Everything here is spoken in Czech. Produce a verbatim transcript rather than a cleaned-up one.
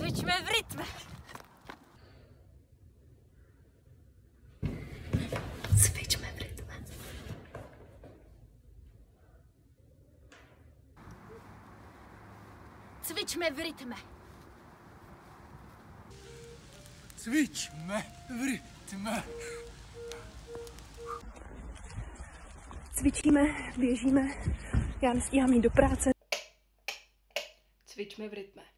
Cvičme v rytme. Cvičme v rytme. Cvičme v rytme. Cvičme v rytme. Cvičíme, běžíme, já nestíhám jít do práce. Cvičme v rytme.